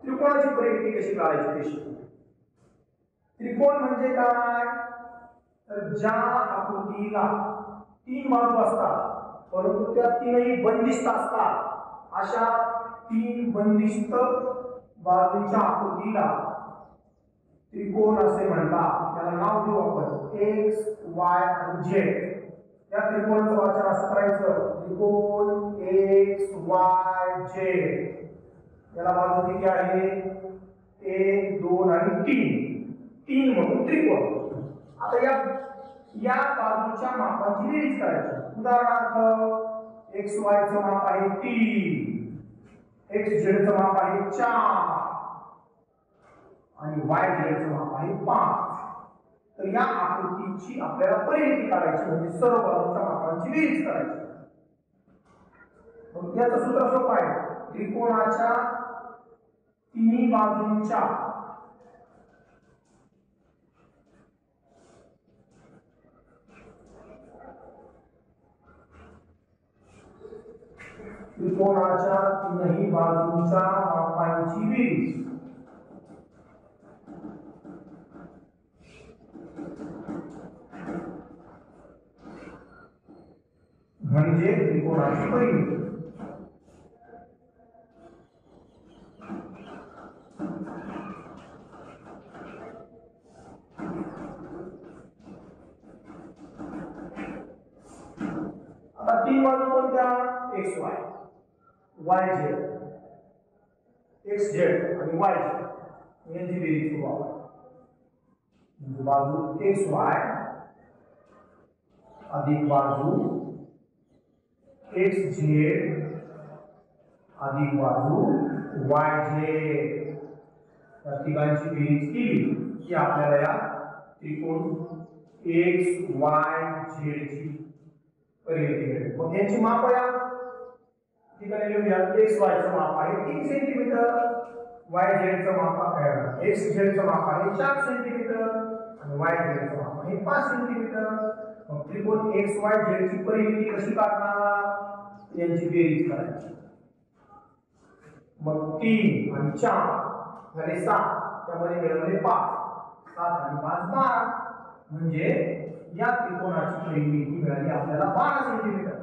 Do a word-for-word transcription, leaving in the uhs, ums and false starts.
त्रिकोणाची परिमिती कशी काढायची ते शिकू. त्रिकोण म्हणजे काय, तर ज्या आकृतीला तीन बाजू असतात परंतु त्या तीनही बंदिस्त असतात अशा तीन बंदिस्त बाजूंच्या आकृतीला त्रिकोण असे म्हणतात. त्याला नाव देऊ आपण एक्स वाय आणि झेड. या त्रिकोणाचं वाचन असं करायचं, त्रिकोण एक्स वाय झेड. याला बाजू किती आहे, एक दोन आणि तीन, तीन म्हणून त्रिकोण. आता या या बाजूच्या मापांची बेरीज करायची. उदाहरणार्थ एक्स वाय चं माप आहे तीन, एक्स झेड चं माप आहे चार आणि वाय झेड चं माप आहे पाच. तर या आकृतीची आपल्याला परिमिती काढायची म्हणजे सर्व बाजूच्या मापांची बेरीज करायची. मग याचं सूत्र सोपं आहे, त्रिकोणाच्या तिन्ही बाजूंच्या त्रिकोणाच्या तीनही बाजूंच्या मापांची बेरीज म्हणजे त्रिकोणाची परिमिती. आता तीन बाजू कोणत्या, X Y, Y Z, X Z आणि वाय झेड यांची बेरीज करू आपण. म्हणजे बाजू एक्स वाय अधिक बाजू एक्स झेड अधिक बाजू वाय झेड या तिघांची बेरीज केली की आपल्याला या त्रिकोण एक्स वाय झेड ची परिमिती मिळेल. मग यांची माप या ठिकाणी लिहूया. एक्स वाय चं माप आहे तीन सेंटीमीटर, वाय झेड चं माप आहे एक्स झेड चं माप आहे चार सेंटीमीटर आणि वाय झेड चं माप आहे पाच सेंटीमीटर. मग त्रिकोण एक्स वाय झेड ची परिमिती कशी काढणार, यांची बेरीज करायची. मग तीन आणि चार झाले सात, त्यामध्ये मिळवले पाच, सात आणि पाच बारा म्हणजे या त्रिकोणाची परिमिती मिळाली आपल्याला बारा सेंटीमीटर.